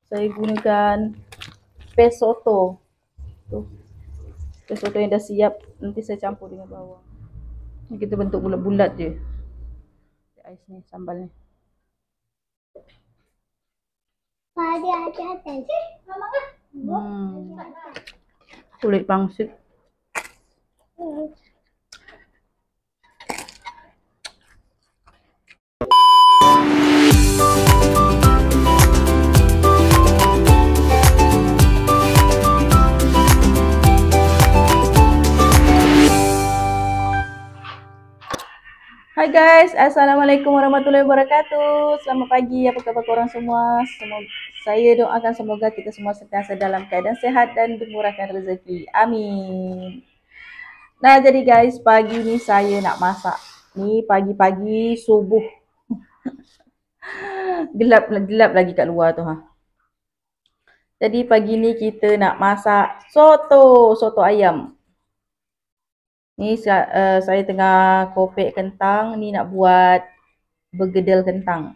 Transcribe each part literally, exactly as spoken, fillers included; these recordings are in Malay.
saya gunakan paste soto. Tuh, paste soto yang dah siap, nanti saya campur dengan bawang. Ni kita bentuk bulat-bulat je. Ais ni, sambal ni. Ada ada ada. Hmm. Kulit pangsit. Hai guys, Assalamualaikum warahmatullahi wabarakatuh. Selamat pagi, apa khabar korang semua? Semoga, saya doakan semoga kita semua sentiasa dalam keadaan sehat dan dimurahkan rezeki. Amin. Nah jadi guys, pagi ni saya nak masak. Ni pagi-pagi subuh. Gelap gelap lagi kat luar tu ha. Jadi pagi ni kita nak masak soto, soto ayam. Ni uh, saya tengah kopek kentang, ni nak buat bergedel kentang.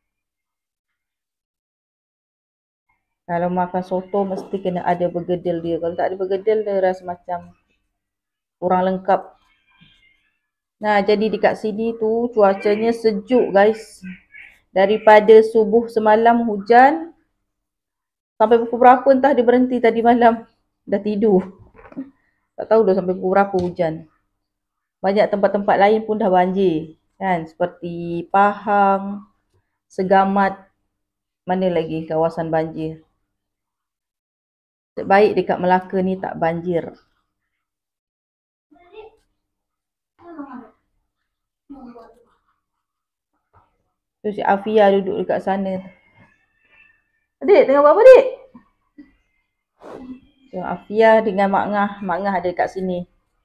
Kalau makan soto mesti kena ada bergedel dia. Kalau tak ada bergedel dia rasa macam kurang lengkap. Nah, jadi dekat sini tu cuacanya sejuk guys. Daripada subuh semalam hujan sampai pukul berapa entah dia berhenti tadi malam. Dah tidur. Tak tahu dah sampai pukul berapa hujan. Banyak tempat-tempat lain pun dah banjir. Kan? Seperti Pahang, Segamat, mana lagi kawasan banjir. Baik dekat Melaka ni tak banjir. Tu si Afia duduk dekat sana. Adik, tengah buat apa adik? So, Afia dengan Mak Ngah. Mak Ngah ada dekat sini.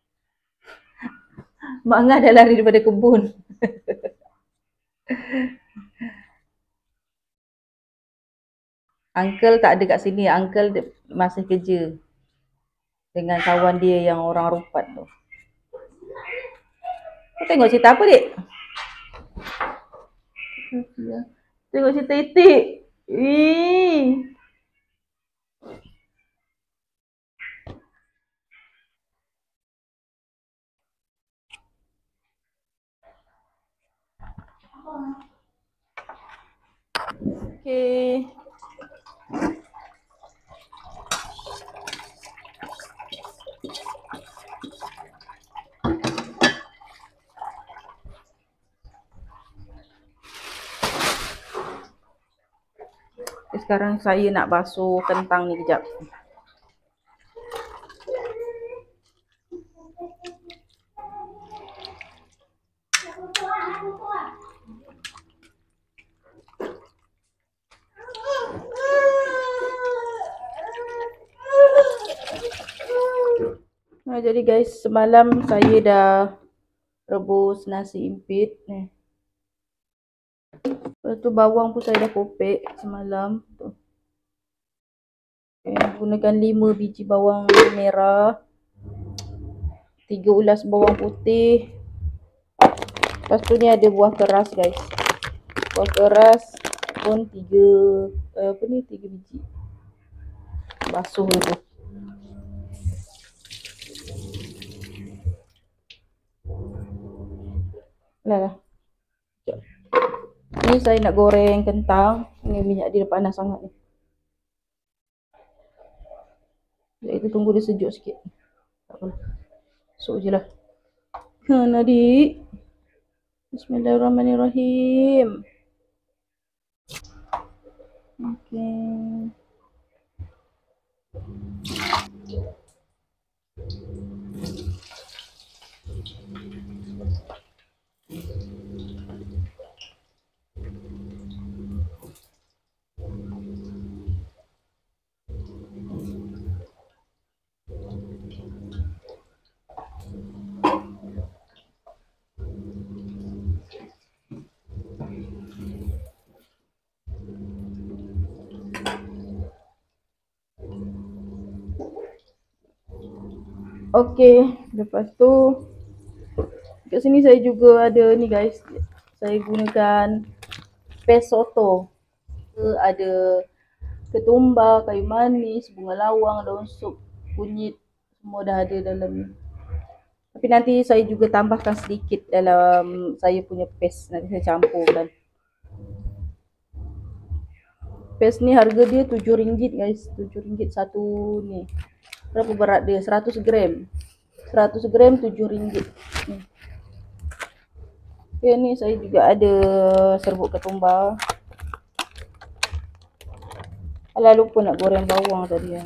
Mak Ngah dah lari daripada kebun. Uncle tak ada kat sini. Uncle masih kerja dengan kawan dia yang orang Rupat tu. Kau tengok cerita apa dik? Tengok cerita itik. Ih. Okay. Sekarang saya nak basuh kentang ni kejap. Nah, jadi guys, semalam saya dah rebus nasi impit ni. Lepas tu bawang pun saya dah kopek semalam tu. Okay, gunakan lima biji bawang merah, tiga ulas bawang putih. Lepas tu ni ada buah keras guys. Buah keras pun tiga uh, apa ni tiga biji. Basuh dulu. Lah lah. Ni saya nak goreng kentang. Ni minyak dia panas sangat ni. Jadi kita tunggu dia sejuk sikit. Tak apa. Masuk je lah. Ha, Nadik. Bismillahirrahmanirrahim. Okay. Okey, lepas tu kat sini saya juga ada ni guys. Saya gunakan paste soto. Ada ketumbar, kayu manis, bunga lawang, daun sup, kunyit, semua dah ada dalam ni. Tapi nanti saya juga tambahkan sedikit dalam saya punya paste, nanti saya campurkan. Paste ni harga dia tujuh ringgit guys, tujuh ringgit satu ni. Berapa berat dia? seratus gram. seratus gram tujuh ringgit. Ni. Okay, ni saya juga ada serbuk ketumbar. Alah, lupa nak goreng bawang tadi ya.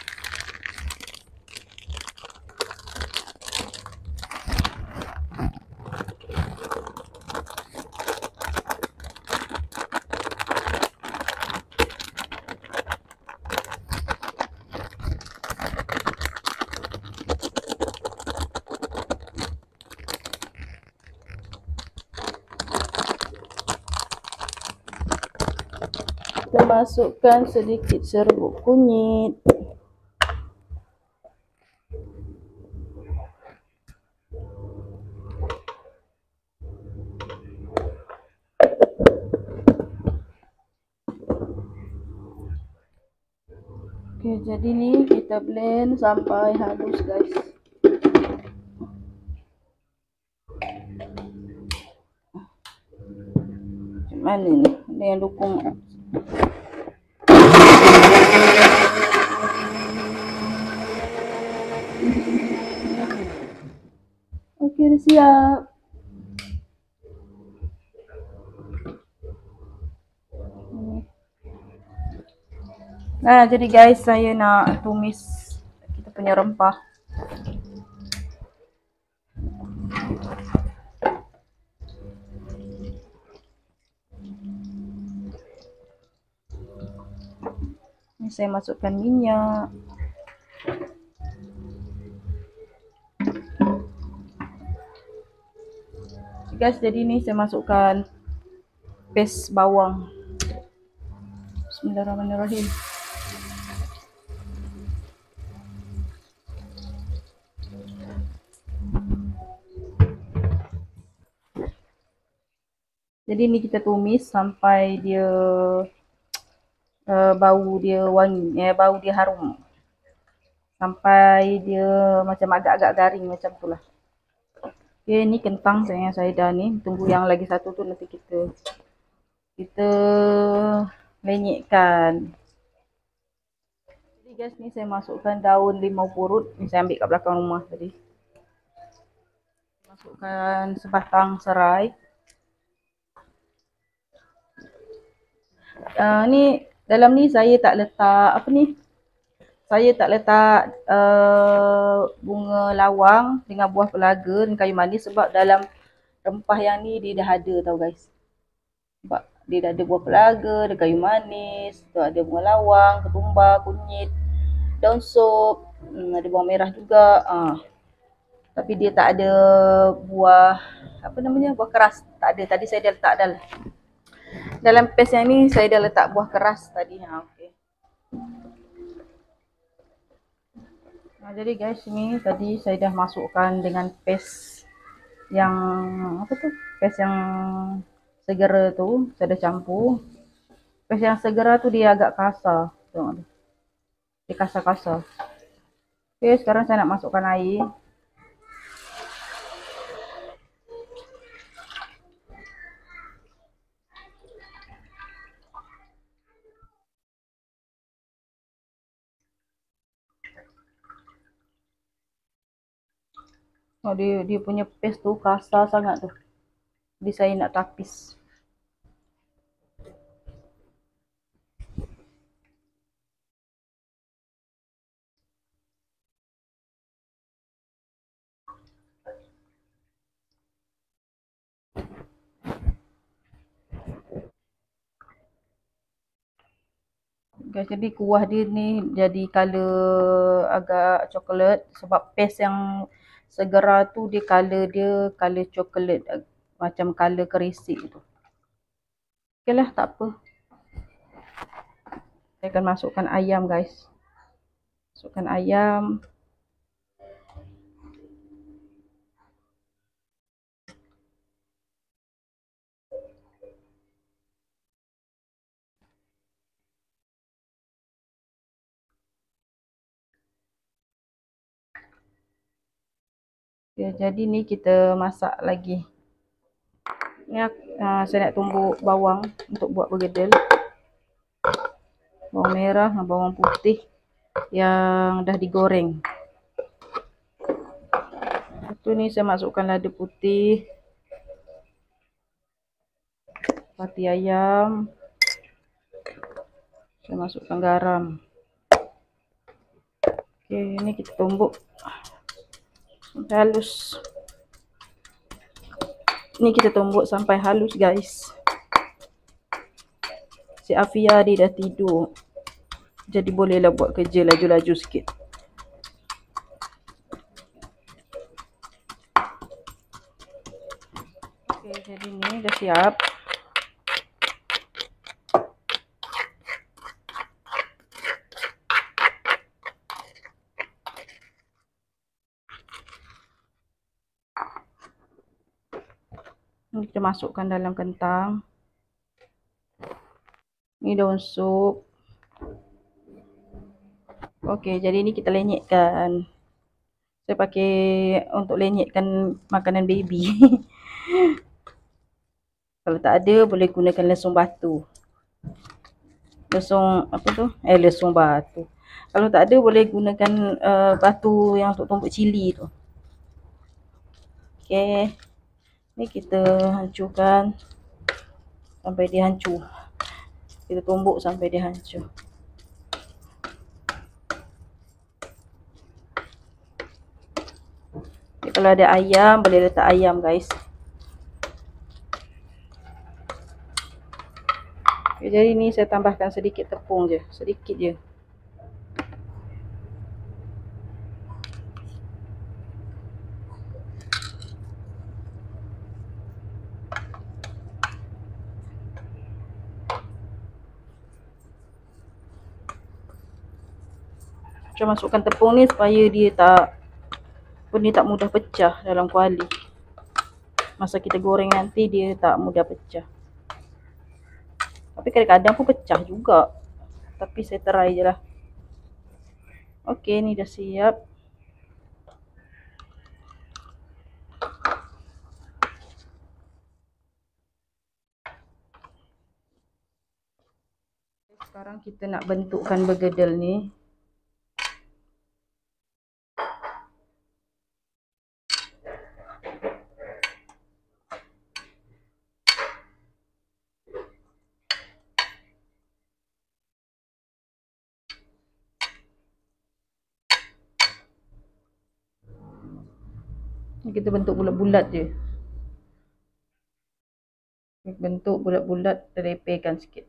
Kita masukkan sedikit serbuk kunyit. Okey, jadi ni kita blend sampai halus guys. Macam mana ni? Ada yang dukung. Okey, dah siap. Nah, jadi guys, saya nak tumis kita punya rempah. Ni saya masukkan minyak. Guys, jadi ni saya masukkan paste bawang. Bismillahirrahmanirrahim. Jadi ni kita tumis sampai dia uh, bau dia wangi, eh, bau dia harum. Sampai dia macam agak-agak garing macam tu lah. Okay, ni kentang saya, saya dah ni. Tunggu yang lagi satu tu nanti kita kita lenyekkan. Jadi guys, ni saya masukkan daun limau purut. Ni saya ambil kat belakang rumah tadi. Masukkan sebatang serai. Uh, ni dalam ni saya tak letak apa ni? Saya tak letak uh, bunga lawang dengan buah pelaga dan kayu manis sebab dalam rempah yang ni dia dah ada tau guys. Sebab dia dah ada buah pelaga, ada kayu manis, tu ada bunga lawang, ketumbar, kunyit, daun sup, hmm, ada bawang merah juga. Uh. Tapi dia tak ada buah apa namanya, buah keras. Tak ada. Tadi saya dah letak dalam dalam paste yang ni saya dah letak buah keras tadi. Ha, okey. Nah, jadi guys, ni tadi saya dah masukkan dengan paste yang apa tu? Paste yang segera tu, saya dah campur. Paste yang segera tu dia agak kasar. Tengok tu. Dia kasar-kasar. Okey, sekarang saya nak masukkan air. Oh, dia dia punya paste tu kasar sangat tu. Jadi saya nak tapis. Guys, jadi kuah dia ni jadi color agak coklat sebab paste yang segera tu dia color dia color coklat macam color kerisik tu. Okeylah, tak apa. Saya akan masukkan ayam guys. Masukkan ayam. Okay, jadi ni kita masak lagi. Ni uh, saya nak tumbuk bawang untuk buat bergedel. Bawang merah dan bawang putih yang dah digoreng. Lepas tu ni saya masukkan lada putih, pati ayam. Saya masukkan garam. Okey, ni kita tumbuk sampai halus. Ni kita tumbuk sampai halus, guys. Si Afia dia dah tidur. Jadi bolehlah buat kerja laju-laju sikit. Okey, jadi ni dah siap. Ni kita masukkan dalam kentang. Ni daun sup. Okey, jadi ni kita lenyekkan. Saya pakai untuk lenyekkan makanan baby. Kalau tak ada, boleh gunakan lesung batu. Lesung apa tu? Eh, lesung batu. Kalau tak ada, boleh gunakan uh, batu yang untuk tumbuk cili tu. Okey. Ni kita hancurkan sampai dia hancur. Kita tumbuk sampai dia hancur. Okay, kalau ada ayam, boleh letak ayam, guys. Okay, jadi ni saya tambahkan sedikit tepung je. Sedikit je. Saya masukkan tepung ni supaya dia tak Dia tak mudah pecah dalam kuali. Masa kita goreng nanti dia tak mudah pecah. Tapi kadang-kadang pun pecah juga. Tapi saya try je lah. Okey, ni dah siap. Sekarang kita nak bentukkan bergedel ni. Kita bentuk bulat-bulat je. Bentuk bulat-bulat, terepelkan sikit.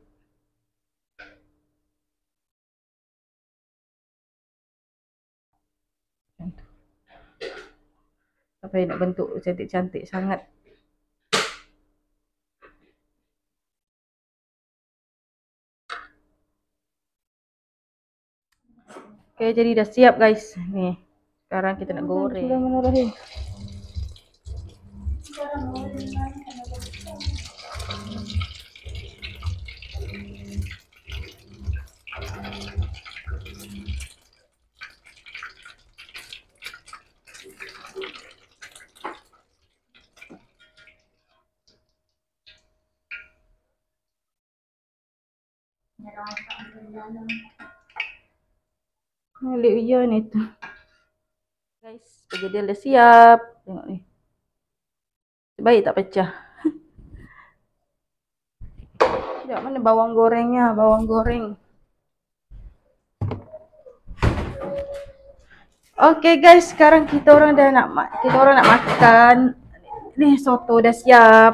Sampai nak bentuk cantik-cantik sangat. Okey, jadi dah siap, guys. Ni. Sekarang kita nak goreng. Bismillahirrahmanirrahim. Alik ya ni tu. Guys, bergedel dah siap. Tengok ni. Baik tak pecah. Tidak, mana bawang gorengnya? Bawang goreng. Okey guys, sekarang kita orang dah nak kita orang nak makan. Ni soto dah siap.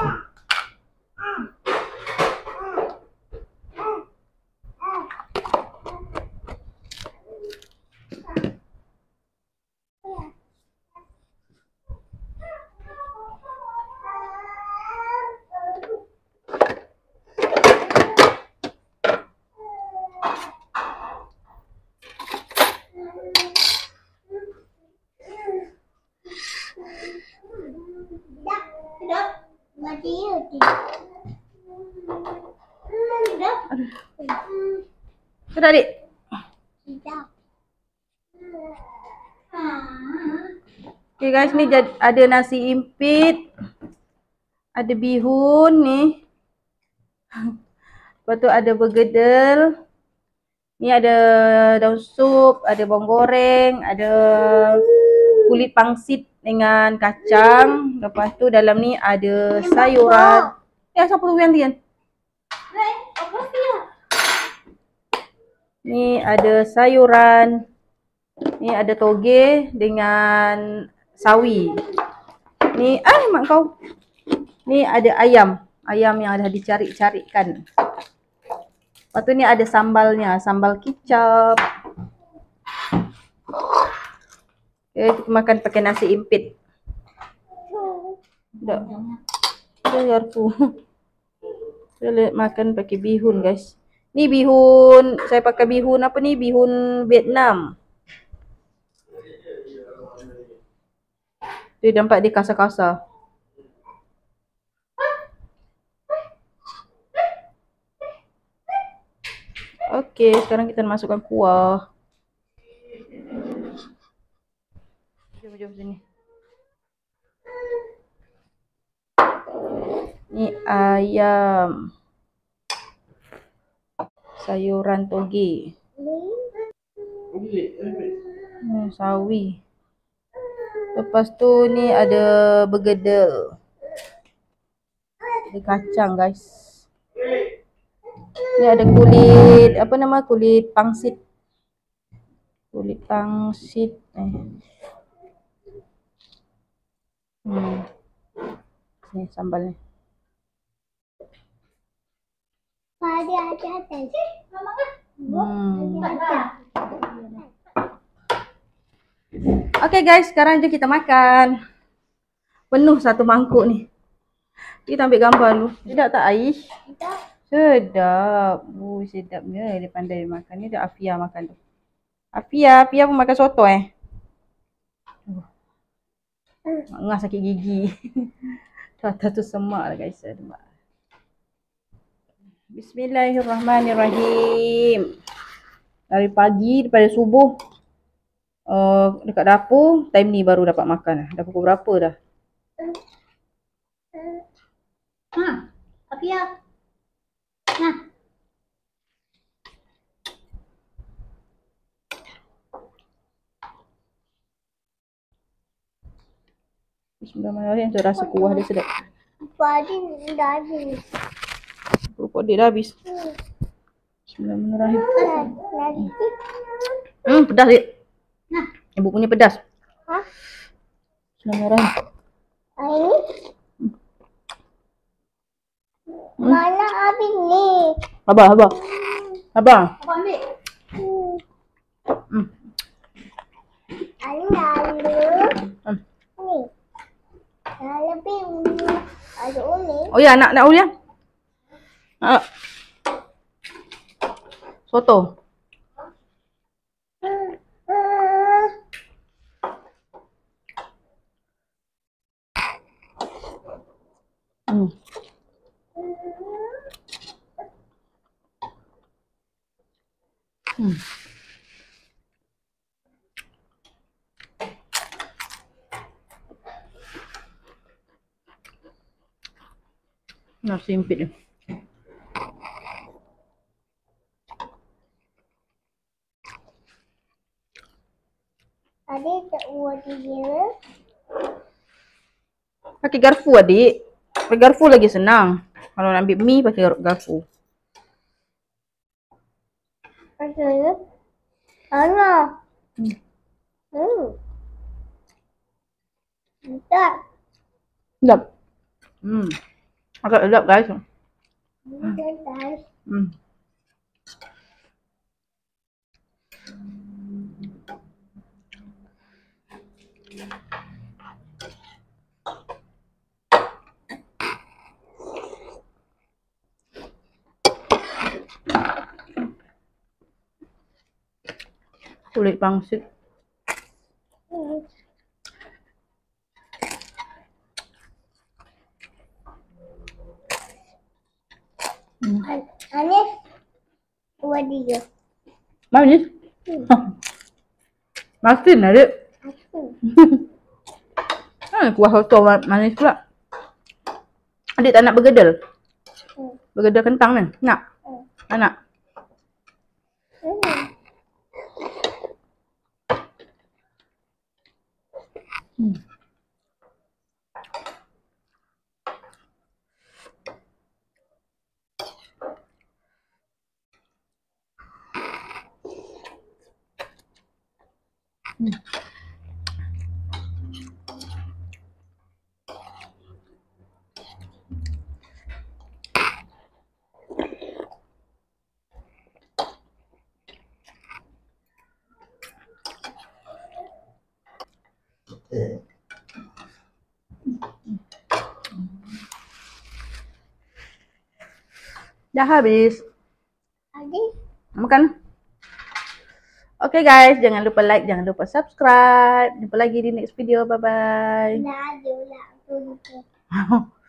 Sudah, Adik? Sudah. Okay guys, ni ada nasi impit. Ada bihun ni. Lepas tu ada bergedel. Ni ada daun sup, ada bawang goreng, ada kulit pangsit dengan kacang. Lepas tu dalam ni ada sayuran. Eh, siapa tu yang Tian? Ni ada sayuran. Ni ada toge dengan sawi. Ni, ah mak kau. Ni ada ayam. Ayam yang dah dicari-carikan. Lepas tu ni ada sambalnya, sambal kicap. Okay, kita makan pakai nasi impit. Tak. Kita garpu. Kita makan pakai bihun guys. Ni bihun, saya pakai bihun apa ni? Bihun Vietnam. Dia nampak dia kasar-kasar. Okey, sekarang kita masukkan kuah. Jom, jom sini. Ni ayam. Sayuran toge. Ni sawi. Lepas tu ni ada bergedel. Ada kacang guys. Ni ada kulit, apa nama, kulit pangsit. Kulit pangsit. Eh. Hmm. Ni sambal ni. Padi ada atas. Hmm. Okay guys, sekarang jom kita makan. Penuh satu mangkuk ni. Kita ambil gambar dulu. Sedap tak Aish? Sedap. Oh, sedapnya. Dia pandai makan. Ni dah Afia makan tu. Afia, Afia pun makan soto eh. Uh. Ngah sakit gigi. Tata tu semak lah guys. Bismillahirrahmanirrahim. Dari pagi, daripada subuh. Uh, dekat dapur. Time ni baru dapat makan. Dah pukul berapa dah? Ha, Afia. Nah. Bismillahirrahmanirrahim. Saya rasa kuah dia sedap. Padi dah habis. Kerupuk dia dah habis. Hmm. Bismillahirrahmanirrahim. Lagi. Hmm, pedas dia. Nah. Ibu punya pedas. Ha? Bismillahirrahmanirrahim. Ini. Hmm. Mana habis ni? Abang, abang. Abang. Abang ambil. Hmm. Hmm. Ini lalu. Hmm. Ni. Dah lebih uni. Ada uni. Oh ya, nak nak ulian. Ah. Soto. Hmm. Hmm. Hmm. Hmm. Nasi impit ni. Tadi tak buat dia. Pakai garpu adik. Pakai garpu lagi senang. Kalau nak ambil mie pakai garpu. Ada. Ana. Hmm. Hmm. Tak. Sedap. Hmm. Agak sedap guys. Hmm. Tak. Hmm. Kulit pangsit. Hmm. Hmm. Anis. Buat dia. Manis? Hmm. Masin lah dia. Aku. Hmm, kuah soto manis pula. Adik tak nak bergedel? Hmm. Bergedel kentang ni? Nak? Hmm. Tak nak? Hmm. Hmm. Hmm. Dah habis. Habis. Makan. Oke okay guys, jangan lupa like, jangan lupa subscribe. Jumpa lagi di next video. Bye bye. Nah,